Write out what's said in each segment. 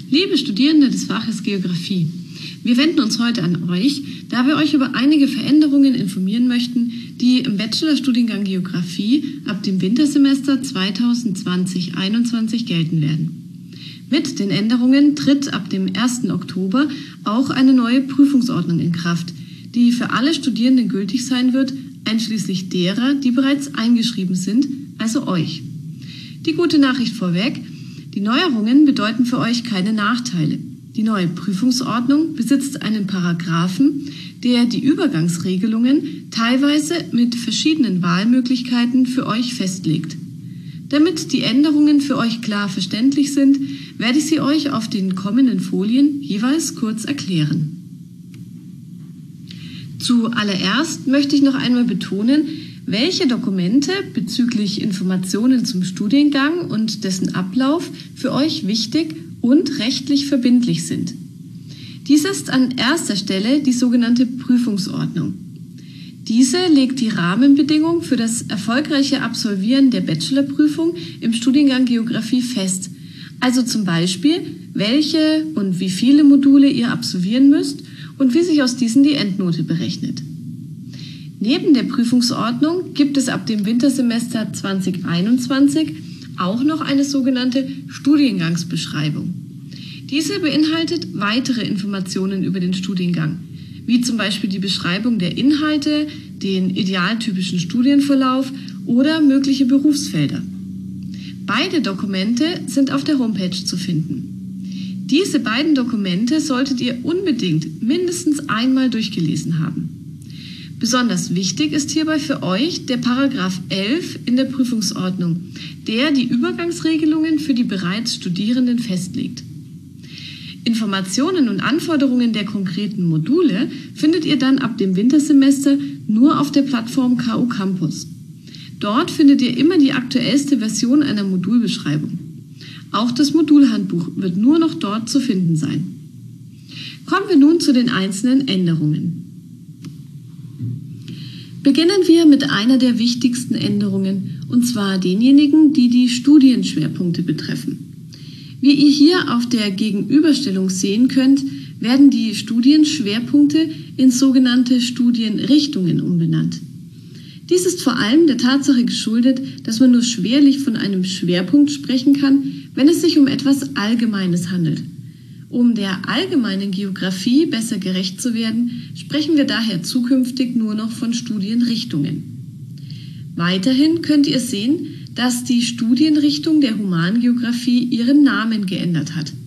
Liebe Studierende des Faches Geografie, wir wenden uns heute an euch, da wir euch über einige Veränderungen informieren möchten, die im Bachelorstudiengang Geografie ab dem Wintersemester 2020/21 gelten werden. Mit den Änderungen tritt ab dem 1. Oktober auch eine neue Prüfungsordnung in Kraft, die für alle Studierenden gültig sein wird, einschließlich derer, die bereits eingeschrieben sind, also euch. Die gute Nachricht vorweg: Die Neuerungen bedeuten für euch keine Nachteile. Die neue Prüfungsordnung besitzt einen Paragraphen, der die Übergangsregelungen teilweise mit verschiedenen Wahlmöglichkeiten für euch festlegt. Damit die Änderungen für euch klar verständlich sind, werde ich sie euch auf den kommenden Folien jeweils kurz erklären. Zuallererst möchte ich noch einmal betonen, welche Dokumente bezüglich Informationen zum Studiengang und dessen Ablauf für euch wichtig und rechtlich verbindlich sind. Dies ist an erster Stelle die sogenannte Prüfungsordnung. Diese legt die Rahmenbedingungen für das erfolgreiche Absolvieren der Bachelorprüfung im Studiengang Geografie fest. Also zum Beispiel, welche und wie viele Module ihr absolvieren müsst und wie sich aus diesen die Endnote berechnet. Neben der Prüfungsordnung gibt es ab dem Wintersemester 2021 auch noch eine sogenannte Studiengangsbeschreibung. Diese beinhaltet weitere Informationen über den Studiengang, wie zum Beispiel die Beschreibung der Inhalte, den idealtypischen Studienverlauf oder mögliche Berufsfelder. Beide Dokumente sind auf der Homepage zu finden. Diese beiden Dokumente solltet ihr unbedingt mindestens einmal durchgelesen haben. Besonders wichtig ist hierbei für euch der Paragraph 11 in der Prüfungsordnung, der die Übergangsregelungen für die bereits Studierenden festlegt. Informationen und Anforderungen der konkreten Module findet ihr dann ab dem Wintersemester nur auf der Plattform KU Campus. Dort findet ihr immer die aktuellste Version einer Modulbeschreibung. Auch das Modulhandbuch wird nur noch dort zu finden sein. Kommen wir nun zu den einzelnen Änderungen. Beginnen wir mit einer der wichtigsten Änderungen, und zwar denjenigen, die die Studienschwerpunkte betreffen. Wie ihr hier auf der Gegenüberstellung sehen könnt, werden die Studienschwerpunkte in sogenannte Studienrichtungen umbenannt. Dies ist vor allem der Tatsache geschuldet, dass man nur schwerlich von einem Schwerpunkt sprechen kann, wenn es sich um etwas Allgemeines handelt. Um der allgemeinen Geografie besser gerecht zu werden, sprechen wir daher zukünftig nur noch von Studienrichtungen. Weiterhin könnt ihr sehen, dass die Studienrichtung der Humangeografie ihren Namen geändert hat.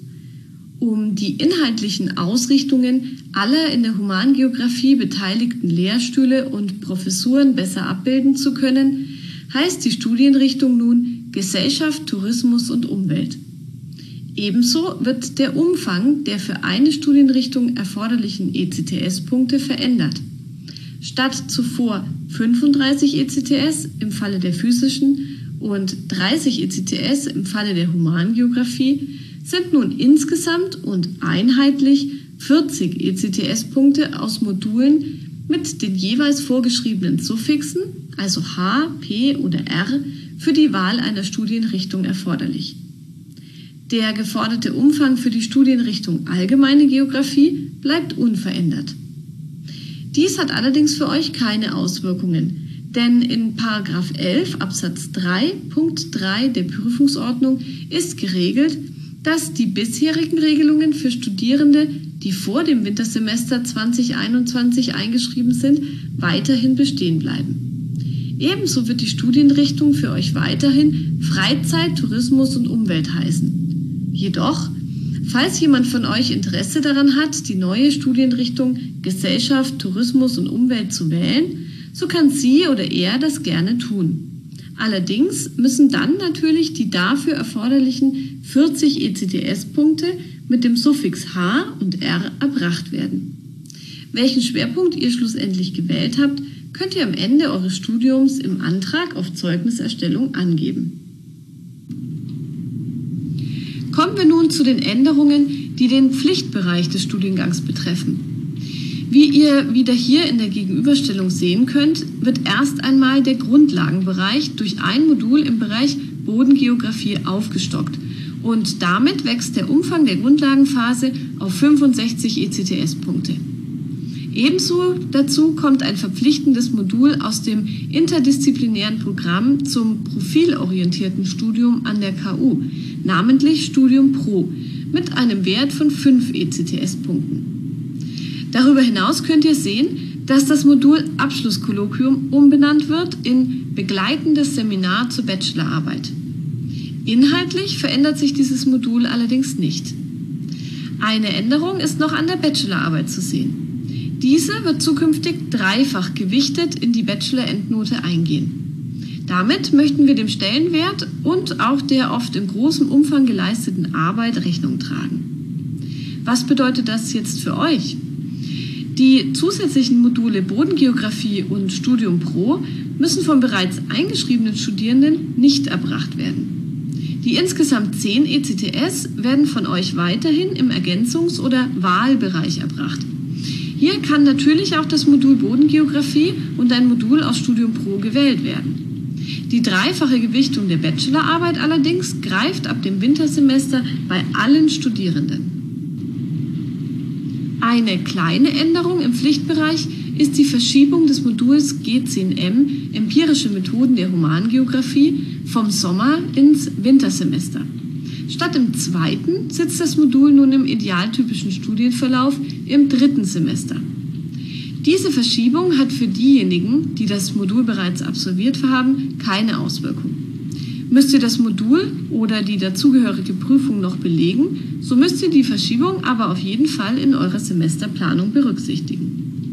Um die inhaltlichen Ausrichtungen aller in der Humangeografie beteiligten Lehrstühle und Professuren besser abbilden zu können, heißt die Studienrichtung nun Gesellschaft, Tourismus und Umwelt. Ebenso wird der Umfang der für eine Studienrichtung erforderlichen ECTS-Punkte verändert. Statt zuvor 35 ECTS im Falle der physischen und 30 ECTS im Falle der Humangeografie sind nun insgesamt und einheitlich 40 ECTS-Punkte aus Modulen mit den jeweils vorgeschriebenen Suffixen, also H, P oder R, für die Wahl einer Studienrichtung erforderlich. Der geforderte Umfang für die Studienrichtung Allgemeine Geografie bleibt unverändert. Dies hat allerdings für euch keine Auswirkungen, denn in § 11 Absatz 3 Punkt 3 der Prüfungsordnung ist geregelt, dass die bisherigen Regelungen für Studierende, die vor dem Wintersemester 2021 eingeschrieben sind, weiterhin bestehen bleiben. Ebenso wird die Studienrichtung für euch weiterhin Freizeit, Tourismus und Umwelt heißen. Jedoch, falls jemand von euch Interesse daran hat, die neue Studienrichtung Gesellschaft, Tourismus und Umwelt zu wählen, so kann sie oder er das gerne tun. Allerdings müssen dann natürlich die dafür erforderlichen 40 ECTS-Punkte mit dem Suffix H und R erbracht werden. Welchen Schwerpunkt ihr schlussendlich gewählt habt, könnt ihr am Ende eures Studiums im Antrag auf Zeugniserstellung angeben. Kommen wir nun zu den Änderungen, die den Pflichtbereich des Studiengangs betreffen. Wie ihr wieder hier in der Gegenüberstellung sehen könnt, wird erst einmal der Grundlagenbereich durch ein Modul im Bereich Bodengeografie aufgestockt Und damit wächst der Umfang der Grundlagenphase auf 65 ECTS-Punkte. Ebenso dazu kommt ein verpflichtendes Modul aus dem interdisziplinären Programm zum profilorientierten Studium an der KU, namentlich Studium Pro, mit einem Wert von 5 ECTS-Punkten. Darüber hinaus könnt ihr sehen, dass das Modul Abschlusskolloquium umbenannt wird in begleitendes Seminar zur Bachelorarbeit. Inhaltlich verändert sich dieses Modul allerdings nicht. Eine Änderung ist noch an der Bachelorarbeit zu sehen. Diese wird zukünftig dreifach gewichtet in die Bachelor-Endnote eingehen. Damit möchten wir dem Stellenwert und auch der oft in großem Umfang geleisteten Arbeit Rechnung tragen. Was bedeutet das jetzt für euch? Die zusätzlichen Module Bodengeographie und Studium Pro müssen von bereits eingeschriebenen Studierenden nicht erbracht werden. Die insgesamt 10 ECTS werden von euch weiterhin im Ergänzungs- oder Wahlbereich erbracht. Hier kann natürlich auch das Modul Bodengeographie und ein Modul aus Studium Pro gewählt werden. Die dreifache Gewichtung der Bachelorarbeit allerdings greift ab dem Wintersemester bei allen Studierenden. Eine kleine Änderung im Pflichtbereich ist die Verschiebung des Moduls G10M Empirische Methoden der Humangeographie vom Sommer ins Wintersemester. Statt im zweiten sitzt das Modul nun im idealtypischen Studienverlauf im dritten Semester. Diese Verschiebung hat für diejenigen, die das Modul bereits absolviert haben, keine Auswirkung. Müsst ihr das Modul oder die dazugehörige Prüfung noch belegen, so müsst ihr die Verschiebung aber auf jeden Fall in eurer Semesterplanung berücksichtigen.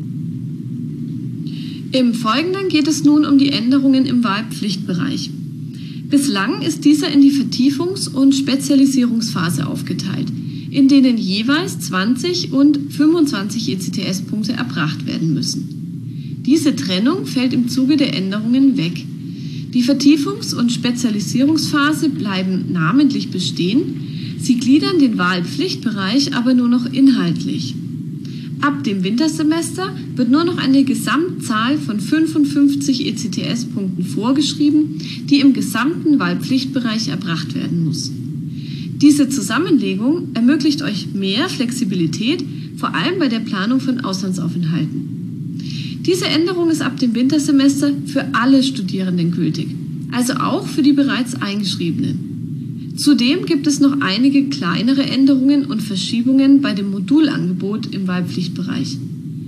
Im Folgenden geht es nun um die Änderungen im Wahlpflichtbereich. Bislang ist dieser in die Vertiefungs- und Spezialisierungsphase aufgeteilt, in denen jeweils 20 und 25 ECTS-Punkte erbracht werden müssen. Diese Trennung fällt im Zuge der Änderungen weg. Die Vertiefungs- und Spezialisierungsphase bleiben namentlich bestehen, sie gliedern den Wahlpflichtbereich aber nur noch inhaltlich. Ab dem Wintersemester wird nur noch eine Gesamtzahl von 55 ECTS-Punkten vorgeschrieben, die im gesamten Wahlpflichtbereich erbracht werden muss. Diese Zusammenlegung ermöglicht euch mehr Flexibilität, vor allem bei der Planung von Auslandsaufenthalten. Diese Änderung ist ab dem Wintersemester für alle Studierenden gültig, also auch für die bereits Eingeschriebenen. Zudem gibt es noch einige kleinere Änderungen und Verschiebungen bei dem Modulangebot im Wahlpflichtbereich.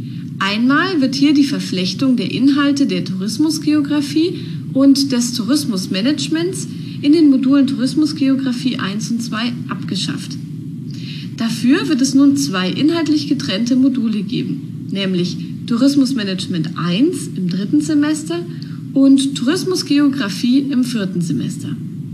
Einmal wird hier die Verflechtung der Inhalte der Tourismusgeografie und des Tourismusmanagements in den Modulen Tourismusgeografie 1 und 2 abgeschafft. Dafür wird es nun 2 inhaltlich getrennte Module geben, nämlich Tourismusmanagement 1 im 3. Semester und Tourismusgeografie im 4. Semester.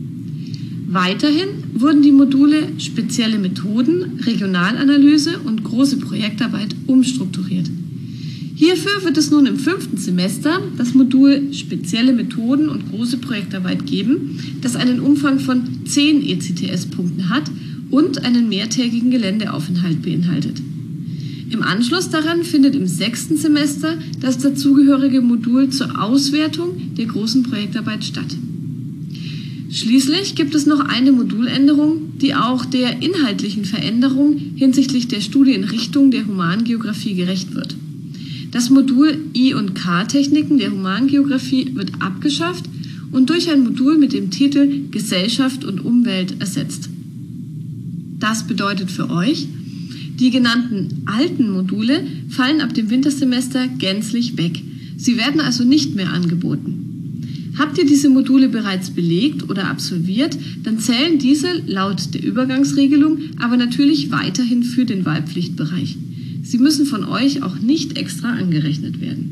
Weiterhin wurden die Module Spezielle Methoden, Regionalanalyse und große Projektarbeit umstrukturiert. Hierfür wird es nun im 5. Semester das Modul Spezielle Methoden und große Projektarbeit geben, das einen Umfang von 10 ECTS-Punkten hat und einen mehrtägigen Geländeaufenthalt beinhaltet. Im Anschluss daran findet im 6. Semester das dazugehörige Modul zur Auswertung der großen Projektarbeit statt. Schließlich gibt es noch eine Moduländerung, die auch der inhaltlichen Veränderung hinsichtlich der Studienrichtung der Humangeographie gerecht wird. Das Modul I- und K-Techniken der Humangeographie wird abgeschafft und durch ein Modul mit dem Titel Gesellschaft und Umwelt ersetzt. Das bedeutet für euch, die genannten alten Module fallen ab dem Wintersemester gänzlich weg. Sie werden also nicht mehr angeboten. Habt ihr diese Module bereits belegt oder absolviert, dann zählen diese laut der Übergangsregelung aber natürlich weiterhin für den Wahlpflichtbereich. Sie müssen von euch auch nicht extra angerechnet werden.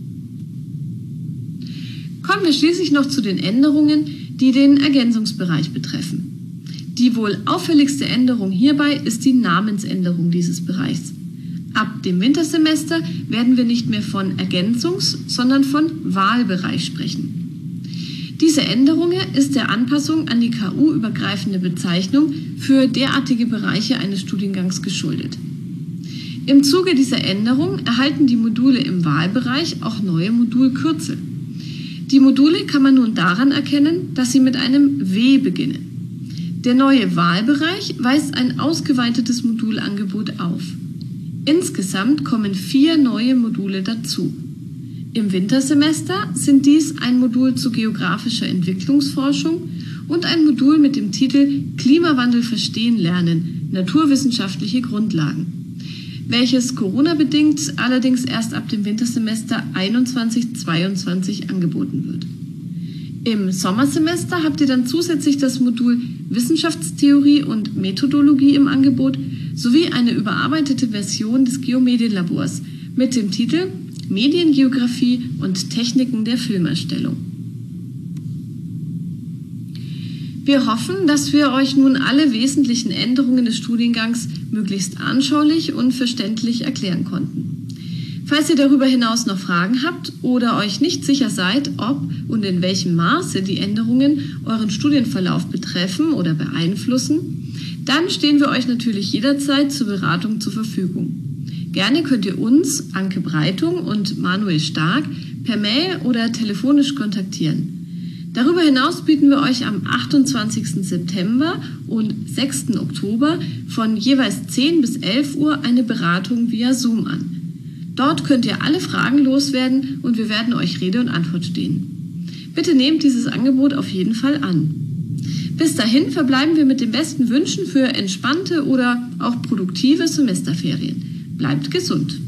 Kommen wir schließlich noch zu den Änderungen, die den Ergänzungsbereich betreffen. Die wohl auffälligste Änderung hierbei ist die Namensänderung dieses Bereichs. Ab dem Wintersemester werden wir nicht mehr von Ergänzungs-, sondern von Wahlbereich sprechen. Diese Änderung ist der Anpassung an die KU-übergreifende Bezeichnung für derartige Bereiche eines Studiengangs geschuldet. Im Zuge dieser Änderung erhalten die Module im Wahlbereich auch neue Modulkürzel. Die Module kann man nun daran erkennen, dass sie mit einem W beginnen. Der neue Wahlbereich weist ein ausgeweitetes Modulangebot auf. Insgesamt kommen 4 neue Module dazu. Im Wintersemester sind dies ein Modul zu geografischer Entwicklungsforschung und ein Modul mit dem Titel Klimawandel verstehen lernen, naturwissenschaftliche Grundlagen, welches Corona-bedingt allerdings erst ab dem Wintersemester 21/22 angeboten wird. Im Sommersemester habt ihr dann zusätzlich das Modul Wissenschaftstheorie und Methodologie im Angebot sowie eine überarbeitete Version des Geomedienlabors mit dem Titel Mediengeografie und Techniken der Filmerstellung. Wir hoffen, dass wir euch nun alle wesentlichen Änderungen des Studiengangs möglichst anschaulich und verständlich erklären konnten. Falls ihr darüber hinaus noch Fragen habt oder euch nicht sicher seid, ob und in welchem Maße die Änderungen euren Studienverlauf betreffen oder beeinflussen, dann stehen wir euch natürlich jederzeit zur Beratung zur Verfügung. Gerne könnt ihr uns, Anke Breitung und Manuel Stark, per Mail oder telefonisch kontaktieren. Darüber hinaus bieten wir euch am 28. September und 6. Oktober von jeweils 10 bis 11 Uhr eine Beratung via Zoom an. Dort könnt ihr alle Fragen loswerden und wir werden euch Rede und Antwort stehen. Bitte nehmt dieses Angebot auf jeden Fall an. Bis dahin verbleiben wir mit den besten Wünschen für entspannte oder auch produktive Semesterferien. Bleibt gesund!